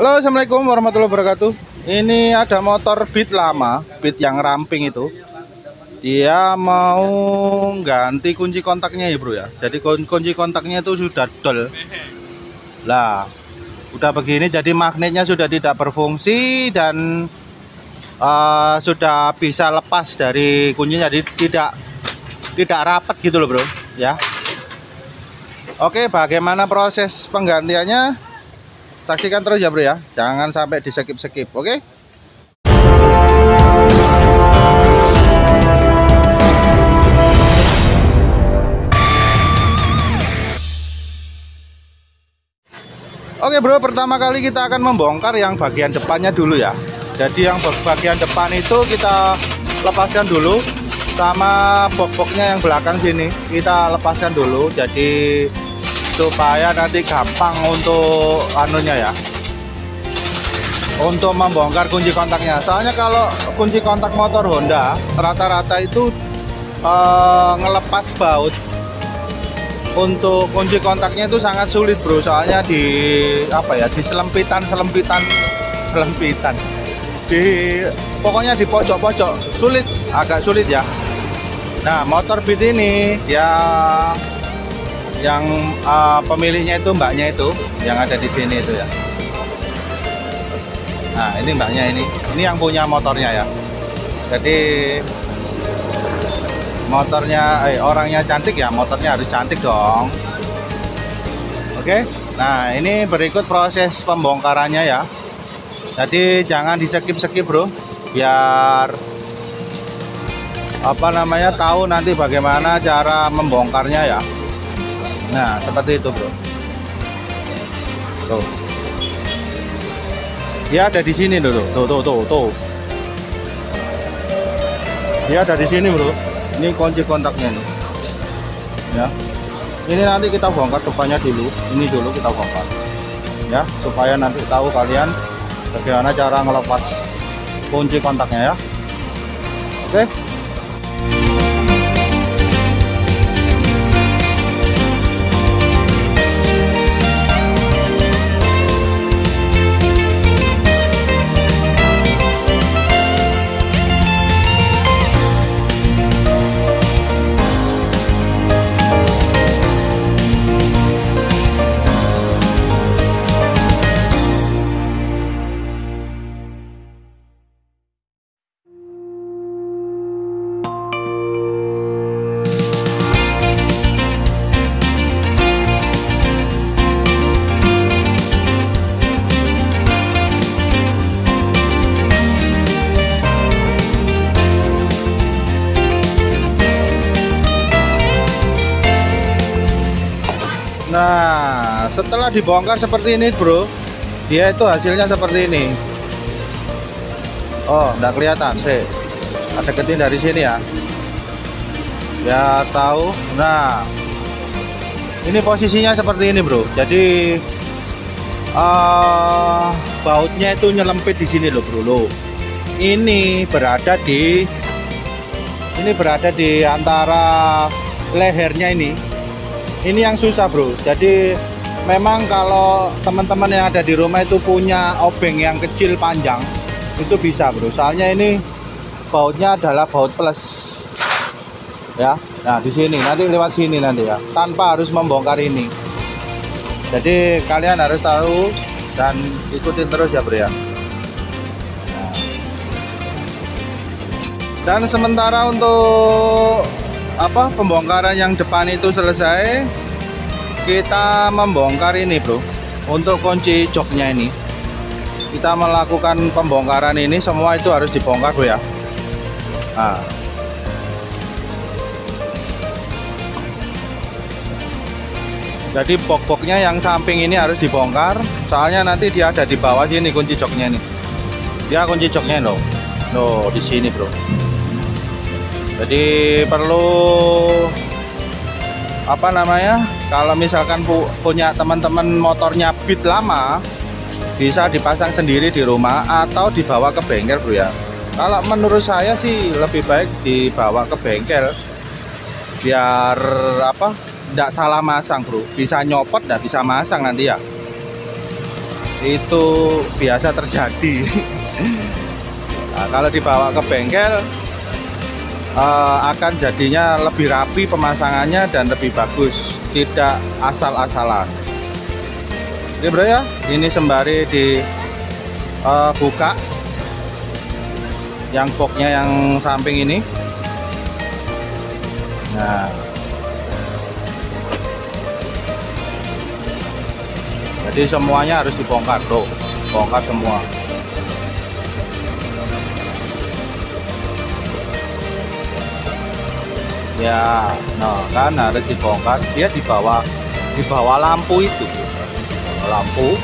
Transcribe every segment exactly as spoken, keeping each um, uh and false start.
Halo, assalamualaikum warahmatullahi wabarakatuh. Ini ada motor Beat lama, Beat yang ramping itu. Dia mau ganti kunci kontaknya ya bro ya. Jadi kun- kunci kontaknya itu sudah dol. Lah, udah begini jadi magnetnya sudah tidak berfungsi dan uh, sudah bisa lepas dari kuncinya. Jadi tidak tidak rapat gitu loh bro ya. Oke, bagaimana proses penggantiannya? Saksikan terus ya bro ya, jangan sampai di skip-skip, oke? Oke bro, pertama kali kita akan membongkar yang bagian depannya dulu ya. Jadi yang bagian depan itu kita lepaskan dulu, sama box-boxnya yang belakang sini kita lepaskan dulu. Jadi supaya nanti gampang untuk anunya ya, untuk membongkar kunci kontaknya. Soalnya kalau kunci kontak motor Honda rata-rata itu uh, ngelepas baut untuk kunci kontaknya itu sangat sulit bro. Soalnya di apa ya, di selempitan selempitan selempitan di pokoknya di pojok-pojok sulit, agak sulit ya. Nah motor Beat ini dia yang uh, pemiliknya itu mbaknya itu yang ada di sini itu ya. Nah ini mbaknya, ini ini yang punya motornya ya. Jadi motornya eh, orangnya cantik ya, motornya harus cantik dong. Oke, nah ini berikut proses pembongkarannya ya. Jadi jangan di skip-skip bro, biar apa namanya tahu nanti bagaimana cara membongkarnya ya. Nah seperti itu bro. Tuh, dia ada di sini dulu. Tuh tuh tuh tuh. Dia ada di sini bro. Ini kunci kontaknya nih. Ya. Ini nanti kita bongkar depannya dulu. Ini dulu kita bongkar. Ya, supaya nanti tahu kalian bagaimana cara ngelepas kunci kontaknya ya. Oke. Nah, setelah dibongkar seperti ini, bro, dia itu hasilnya seperti ini. Oh, enggak kelihatan sih. Ada deketin dari sini ya. Ya tahu. Nah, ini posisinya seperti ini, bro. Jadi uh, bautnya itu nyelempit di sini loh, bro. Loh. Ini berada di ini berada di antara lehernya ini. Ini yang susah bro. Jadi memang kalau teman-teman yang ada di rumah itu punya obeng yang kecil panjang, itu bisa bro. Soalnya ini bautnya adalah baut plus ya. Nah di sini nanti lewat sini nanti ya, tanpa harus membongkar ini. Jadi kalian harus tahu dan ikutin terus ya bro ya. Nah. Dan sementara untuk apa pembongkaran yang depan itu selesai, kita membongkar ini bro. Untuk kunci joknya ini kita melakukan pembongkaran ini, semua itu harus dibongkar bro ya. Nah. Jadi box-boxnya yang samping ini harus dibongkar, soalnya nanti dia ada di bawah sini kunci joknya nih. Dia kunci joknya loh, loh di sini bro. Jadi perlu apa namanya, kalau misalkan pu punya teman-teman motornya Beat lama, bisa dipasang sendiri di rumah atau dibawa ke bengkel bro ya. Kalau menurut saya sih lebih baik dibawa ke bengkel, biar apa, tidak salah masang bro. Bisa nyopot, tidak bisa masang nanti ya. itu biasa terjadi. Nah, kalau dibawa ke bengkel uh, akan jadinya lebih rapi pemasangannya dan lebih bagus, tidak asal-asalan. Oke bro ya, ini sembari dibuka uh, yang boxnya yang samping ini. Nah, jadi semuanya harus dibongkar bro, bongkar semua. Ya, nah kan harus dibongkar. Dia di bawah, di bawah lampu itu, lampu.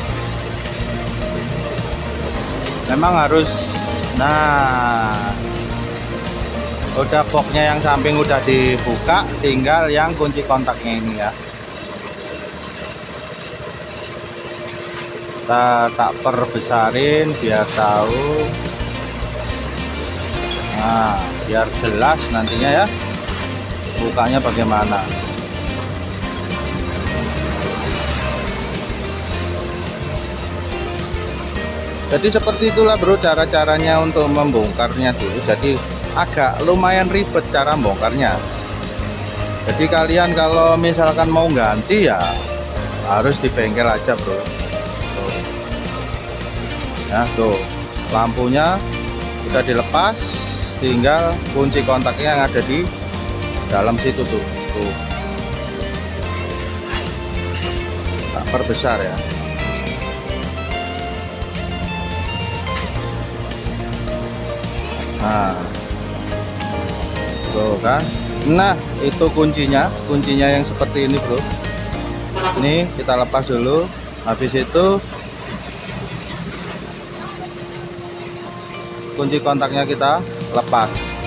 Memang harus. Nah, udah boxnya yang samping udah dibuka, tinggal yang kunci kontaknya ini ya. Kita tak perbesarin biar tahu. Nah, biar jelas nantinya ya bukanya bagaimana. Jadi seperti itulah bro cara-caranya untuk membongkarnya dulu. Jadi agak lumayan ribet cara membongkarnya. Jadi kalian kalau misalkan mau ganti ya harus di bengkel aja bro. Tuh. Ya tuh, lampunya udah dilepas, tinggal kunci kontaknya yang ada di dalam situ tuh. Tuh. Tak perbesar ya. Nah, tuh kan. Nah, itu kuncinya, kuncinya yang seperti ini bro. Ini kita lepas dulu. Habis itu kunci kontaknya kita lepas.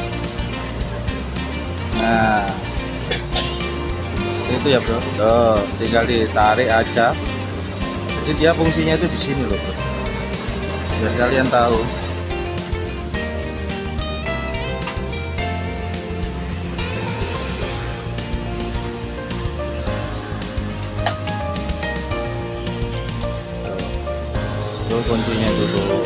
Nah, itu ya bro. Tuh, tinggal ditarik aja. Jadi dia fungsinya itu di sini loh bro. Biar kalian tahu. Kuncinya dulu.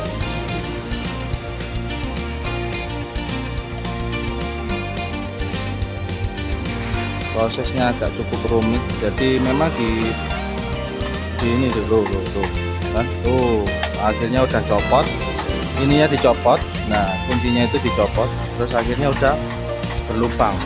Prosesnya agak cukup rumit, jadi memang di, di ini dulu tuh, tuh kan tuh akhirnya udah copot, ininya dicopot. Nah, kuncinya itu dicopot, terus akhirnya udah berlubang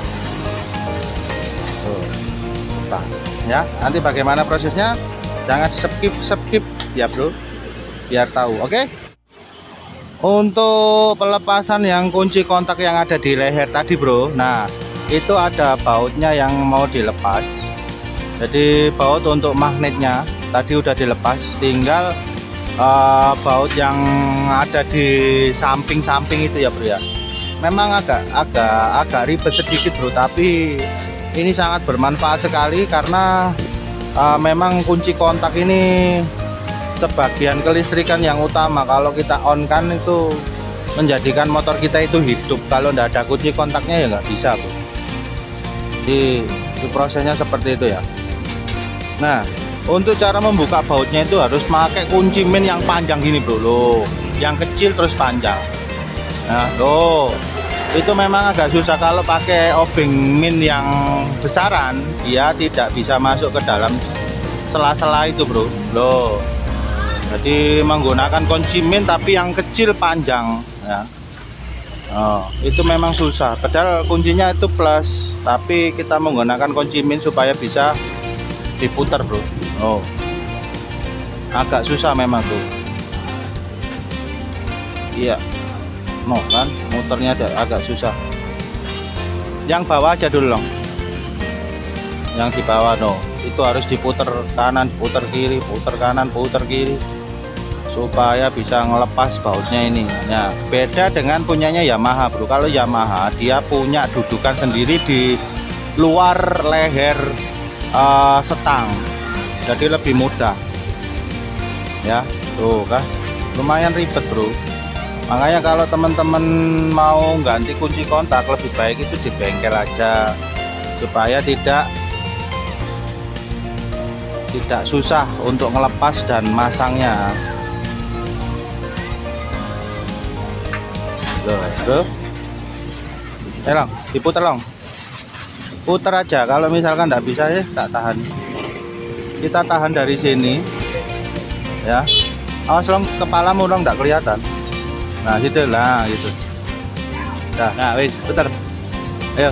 tuh, lubang ya. Nanti bagaimana prosesnya jangan skip skip ya bro, biar tahu. Oke, okay? Untuk pelepasan yang kunci kontak yang ada di leher tadi bro, nah itu ada bautnya yang mau dilepas. Jadi baut untuk magnetnya tadi udah dilepas, tinggal uh, baut yang ada di samping-samping itu ya bro ya. Memang agak agak agak ribet sedikit bro, tapi ini sangat bermanfaat sekali karena uh, memang kunci kontak ini sebagian kelistrikan yang utama. Kalau kita on kan itu menjadikan motor kita itu hidup. Kalau tidak ada kunci kontaknya ya nggak bisa bro. Jadi itu prosesnya seperti itu ya. Nah, untuk cara membuka bautnya itu harus pakai kunci min yang panjang gini bro loh. Yang kecil terus panjang. Nah tuh, itu memang agak susah. Kalau pakai obeng min yang besaran, dia tidak bisa masuk ke dalam sela-sela itu bro loh. Jadi menggunakan kunci min tapi yang kecil panjang ya. Oh, itu memang susah. Padahal kuncinya itu plus, tapi kita menggunakan kunci min supaya bisa diputar bro. Oh, agak susah memang tuh. Iya, no kan, muternya ada agak susah. Yang bawah aja dulu dong. Yang di bawah no, itu harus diputar kanan, putar kiri, putar kanan, putar kiri, supaya bisa ngelepas bautnya ini. Nah, beda dengan punyanya Yamaha bro. Kalau Yamaha dia punya dudukan sendiri di luar leher uh, setang, jadi lebih mudah ya. Tuh kan lumayan ribet bro. Makanya kalau teman-teman mau ganti kunci kontak, lebih baik itu di bengkel aja supaya tidak tidak susah untuk ngelepas dan masangnya. Loh, loh. Eh, Long, diputar Long. Putar aja, kalau misalkan nggak bisa ya tak tahan. Kita tahan dari sini. Ya. Awas Long, kepalamu Long nggak kelihatan. Nah, situ lah gitu. Nah, nah wis, putar. Ayo.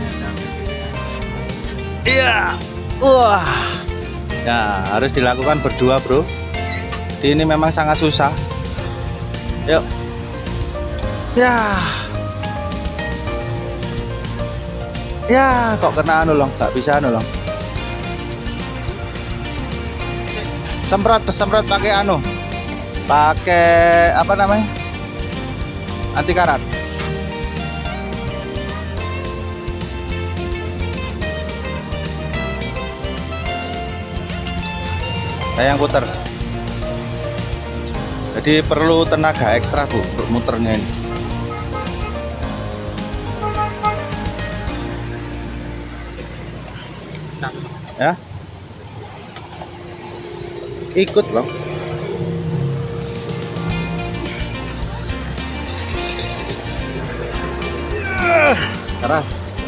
Iya. Wah. Ya, harus dilakukan berdua, Bro. Jadi ini memang sangat susah. Yuk. Ya. Ya, kok kena anu Long, nggak bisa anu Long. Semprot, semprot pakai anu. Pakai apa namanya? Anti karat. Saya yang putar. Jadi perlu tenaga ekstra Bu untuk muternya ini. Ya. Ikut loh. Keras.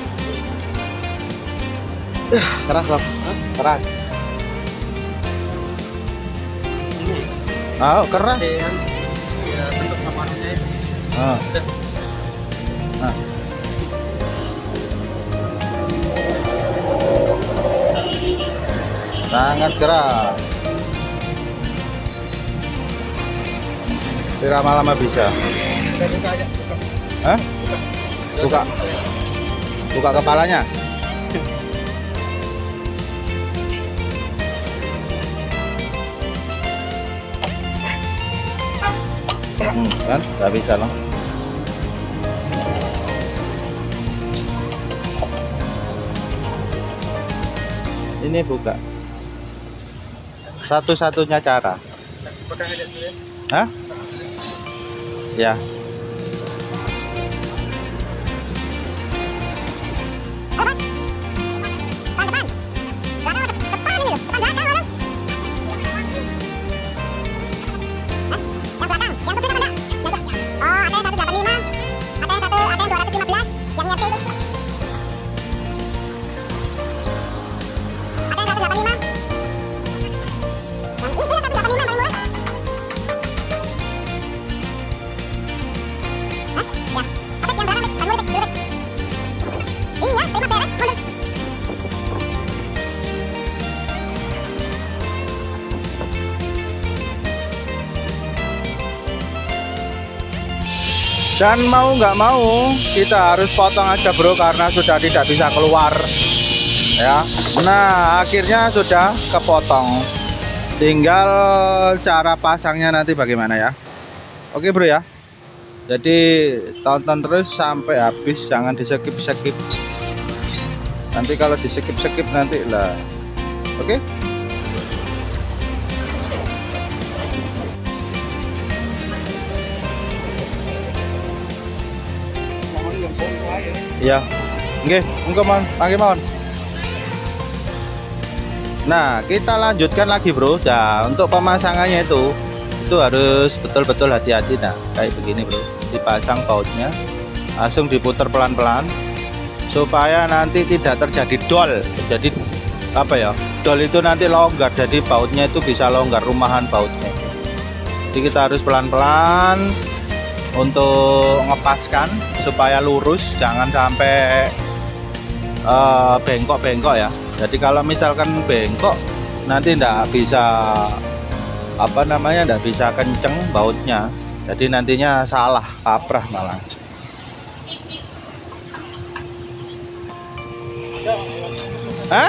Keras loh. Keras. Ah, oh, keras. Ya, bentuk sampahnya itu. Ah. Ah. Sangat keras. Lama-lama bisa. Buka aja, buka. Hah? Buka. Buka kepalanya. Hmm, kan nggak bisa loh. Ini buka. Satu-satunya cara. Hah? Ya. Dan mau nggak mau kita harus potong aja Bro, karena sudah tidak bisa keluar ya. Nah akhirnya sudah kepotong, tinggal cara pasangnya nanti bagaimana ya. Oke Bro ya, jadi tonton terus sampai habis, jangan di skip skip. Nanti kalau di skip skip nanti lah. Oke. Ya, oke, enggak mon, pakai mon. Nah, kita lanjutkan lagi Bro. Nah, untuk pemasangannya itu, itu harus betul-betul hati-hati. Nah, kayak begini Bro, dipasang bautnya, langsung diputar pelan-pelan, supaya nanti tidak terjadi dol. Jadi apa ya? Dol itu nanti longgar, jadi bautnya itu bisa longgar, rumahan bautnya. Jadi kita harus pelan-pelan untuk ngepaskan supaya lurus, jangan sampai bengkok-bengkok uh, ya. Jadi kalau misalkan bengkok nanti ndak bisa apa namanya, ndak bisa kenceng bautnya, jadi nantinya salah kaprah malah. Hah?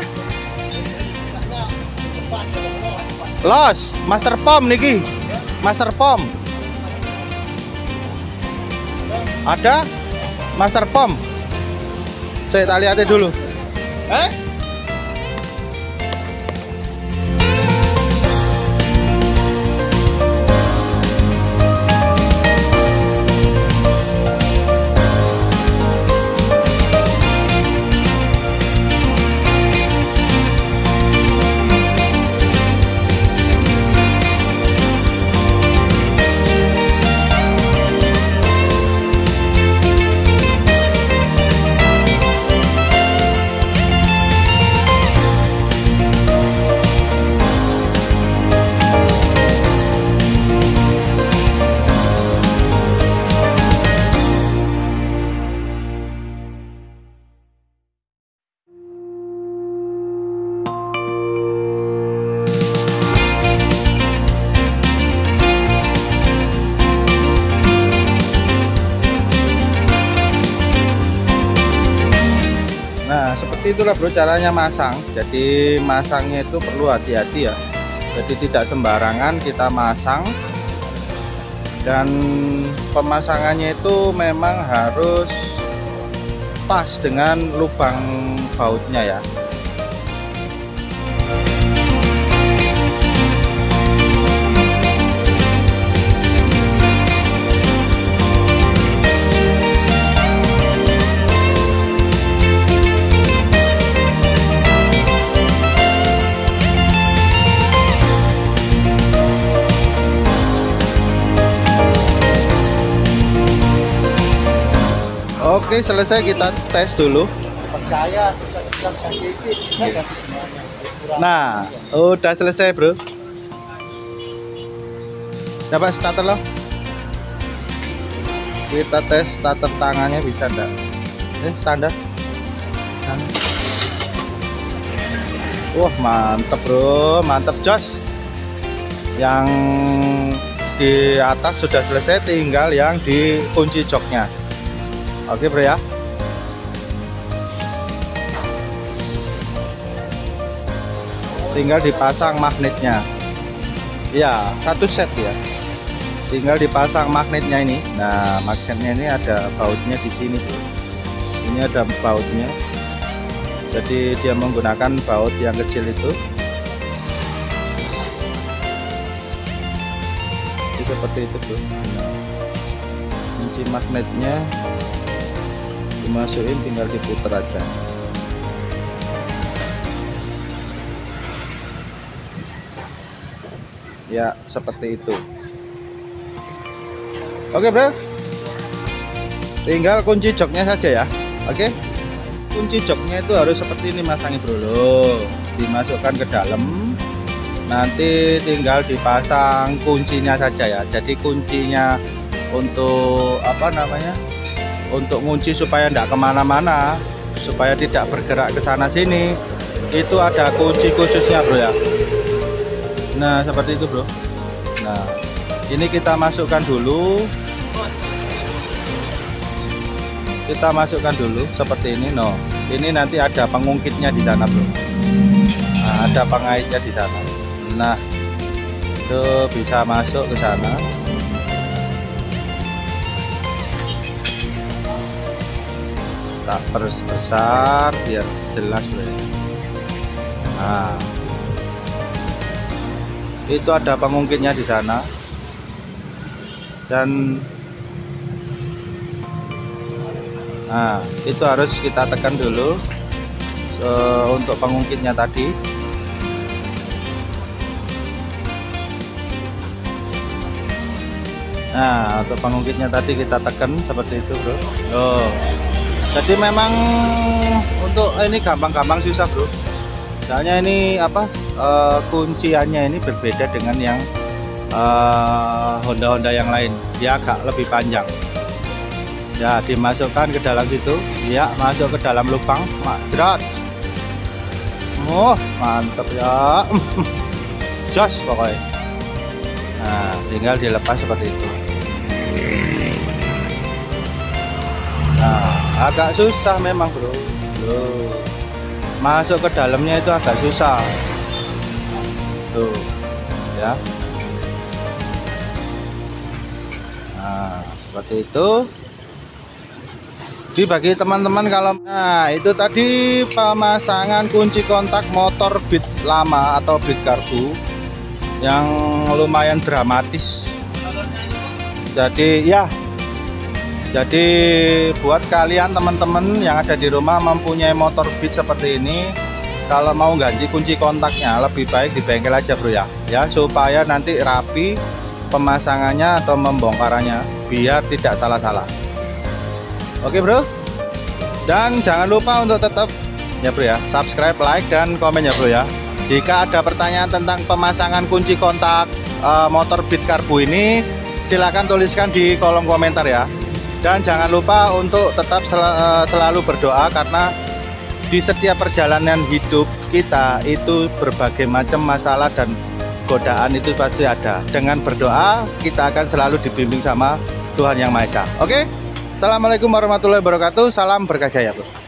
Los, master pom niki, master pom. Ada master pom. Saya tak lihat dulu. Eh? seperti itulah bro caranya masang. Jadi masangnya itu perlu hati-hati ya, jadi tidak sembarangan kita masang. Dan pemasangannya itu memang harus pas dengan lubang bautnya ya. Oke, selesai, kita tes dulu. Percaya Nah, udah selesai bro. Dapat starter loh. Kita tes starter tangannya bisa enggak? Eh, standar. Wah, mantep bro, mantep jos. Yang di atas sudah selesai, tinggal yang di kunci joknya. Oke bro ya. Tinggal dipasang magnetnya. Ya, satu set ya. Tinggal dipasang magnetnya ini. Nah, magnetnya ini ada bautnya di sini bro. Ini ada bautnya. Jadi dia menggunakan baut yang kecil itu. Jadi seperti itu bro. Nah, kunci magnetnya dimasukin, tinggal diputar aja. Ya, seperti itu. Oke bro, tinggal kunci joknya saja ya. Oke, kunci joknya itu harus seperti ini masangnya bro. Loh, dimasukkan ke dalam, nanti tinggal dipasang kuncinya saja ya. Jadi kuncinya untuk apa namanya, untuk kunci supaya tidak kemana-mana, supaya tidak bergerak ke sana sini, itu ada kunci khususnya bro ya. Nah seperti itu bro. Nah ini kita masukkan dulu, kita masukkan dulu seperti ini. No, ini nanti ada pengungkitnya di sana bro. Nah, ada pengaitnya di sana. Nah itu bisa masuk ke sana. Tak besar biar jelas bro. Nah itu ada pengungkitnya di sana, dan nah itu harus kita tekan dulu so, untuk pengungkitnya tadi. Nah untuk pengungkitnya tadi kita tekan seperti itu bro. Oh. Jadi memang untuk ini gampang-gampang susah bro. Soalnya ini apa uh, kunciannya ini berbeda dengan yang uh, Honda-Honda yang lain. Dia agak lebih panjang. Ya dimasukkan ke dalam situ. Ya masuk ke dalam lubang. Madrat. Oh mantap ya. Jos pokoknya. Nah tinggal dilepas seperti itu. Nah agak susah memang bro. Loh, masuk ke dalamnya itu agak susah tuh ya. Nah seperti itu. Jadi bagi teman-teman kalau nah itu tadi pemasangan kunci kontak motor beat lama atau beat karbu yang lumayan dramatis. Jadi ya, jadi buat kalian teman-teman yang ada di rumah mempunyai motor beat seperti ini, kalau mau ganti kunci kontaknya lebih baik di bengkel aja bro ya, ya supaya nanti rapi pemasangannya atau membongkarannya biar tidak salah-salah. Oke bro, dan jangan lupa untuk tetap ya bro ya subscribe, like, dan komen ya bro ya. Jika ada pertanyaan tentang pemasangan kunci kontak uh, motor beat karbu ini, silakan tuliskan di kolom komentar ya. Dan jangan lupa untuk tetap sel uh, selalu berdoa, karena di setiap perjalanan hidup kita itu berbagai macam masalah dan godaan itu pasti ada. Dengan berdoa kita akan selalu dibimbing sama Tuhan Yang Maha Esa. Oke, assalamualaikum warahmatullahi wabarakatuh. Salam berkah jaya bro.